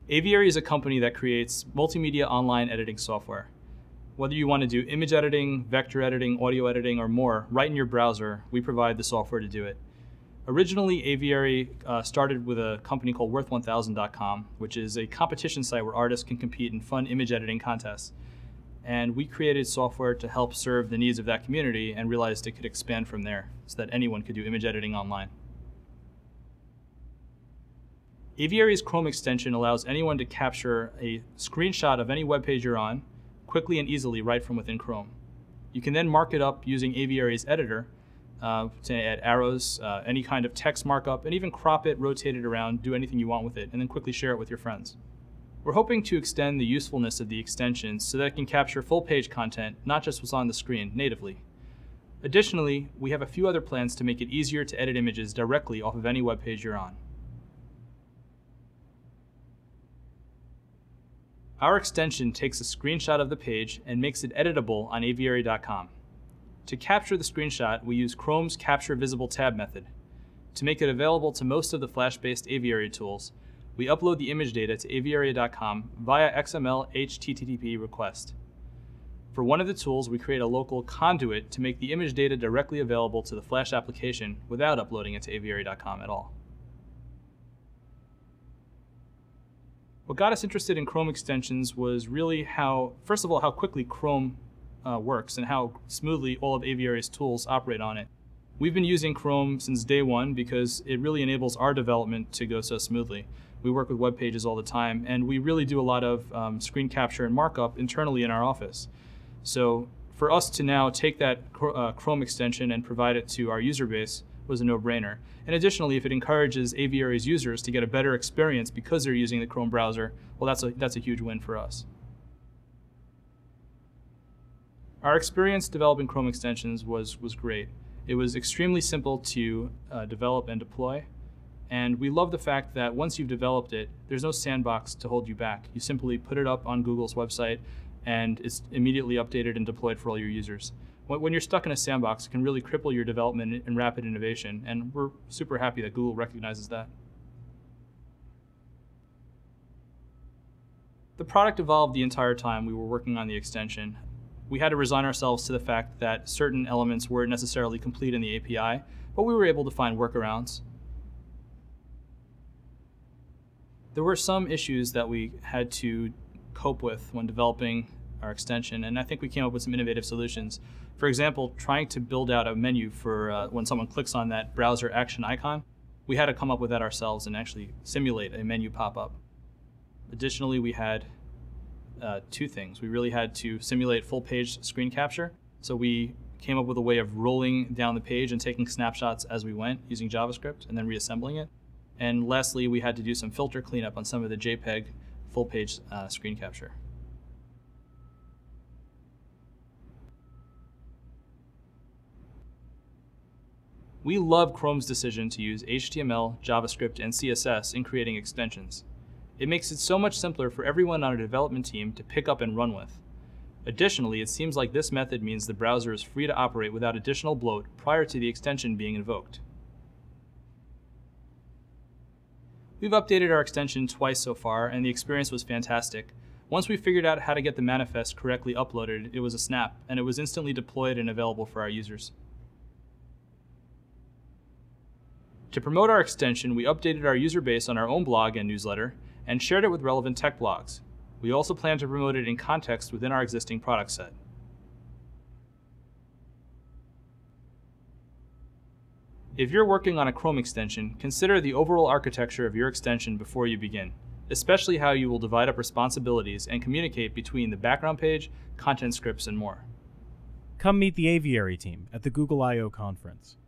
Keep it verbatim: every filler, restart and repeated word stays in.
Aviary is a company that creates multimedia online editing software. Whether you want to do image editing, vector editing, audio editing, or more, right in your browser, we provide the software to do it. Originally, Aviary uh, started with a company called worth one thousand dot com, which is a competition site where artists can compete in fun image editing contests. And we created software to help serve the needs of that community and realized it could expand from there so that anyone could do image editing online. Aviary's Chrome extension allows anyone to capture a screenshot of any web page you're on quickly and easily right from within Chrome. You can then mark it up using Aviary's editor uh, to add arrows, uh, any kind of text markup, and even crop it, rotate it around, do anything you want with it, and then quickly share it with your friends. We're hoping to extend the usefulness of the extension so that it can capture full page content, not just what's on the screen, natively. Additionally, we have a few other plans to make it easier to edit images directly off of any web page you're on. Our extension takes a screenshot of the page and makes it editable on aviary dot com. To capture the screenshot, we use Chrome's Capture Visible tab method. To make it available to most of the Flash-based Aviary tools, we upload the image data to aviary dot com via X M L H T T P request. For one of the tools, we create a local conduit to make the image data directly available to the Flash application without uploading it to aviary dot com at all. What got us interested in Chrome extensions was really how, first of all, how quickly Chrome uh, works and how smoothly all of Aviary's tools operate on it. We've been using Chrome since day one because it really enables our development to go so smoothly. We work with web pages all the time, and we really do a lot of um, screen capture and markup internally in our office. So for us to now take that uh, Chrome extension and provide it to our user base was a no-brainer. And additionally, if it encourages Aviary's users to get a better experience because they're using the Chrome browser, well, that's a, that's a huge win for us. Our experience developing Chrome extensions was, was great. It was extremely simple to uh, develop and deploy. And we love the fact that once you've developed it, there's no sandbox to hold you back. You simply put it up on Google's website, and it's immediately updated and deployed for all your users. When you're stuck in a sandbox, it can really cripple your development and rapid innovation, and we're super happy that Google recognizes that. The product evolved the entire time we were working on the extension. We had to resign ourselves to the fact that certain elements weren't necessarily complete in the A P I, but we were able to find workarounds. There were some issues that we had to cope with when developing our extension, and I think we came up with some innovative solutions. For example, trying to build out a menu for uh, when someone clicks on that browser action icon, we had to come up with that ourselves and actually simulate a menu pop-up. Additionally, we had uh, two things. We really had to simulate full page screen capture, so we came up with a way of rolling down the page and taking snapshots as we went using JavaScript and then reassembling it. And lastly, we had to do some filter cleanup on some of the JPEG full page uh, screen capture. We love Chrome's decision to use H T M L, JavaScript, and C S S in creating extensions. It makes it so much simpler for everyone on a development team to pick up and run with. Additionally, it seems like this method means the browser is free to operate without additional bloat prior to the extension being invoked. We've updated our extension twice so far, and the experience was fantastic. Once we figured out how to get the manifest correctly uploaded, it was a snap, and it was instantly deployed and available for our users. To promote our extension, we updated our user base on our own blog and newsletter, and shared it with relevant tech blogs. We also plan to promote it in context within our existing product set. If you're working on a Chrome extension, consider the overall architecture of your extension before you begin, especially how you will divide up responsibilities and communicate between the background page, content scripts, and more. Come meet the Aviary team at the Google I O conference.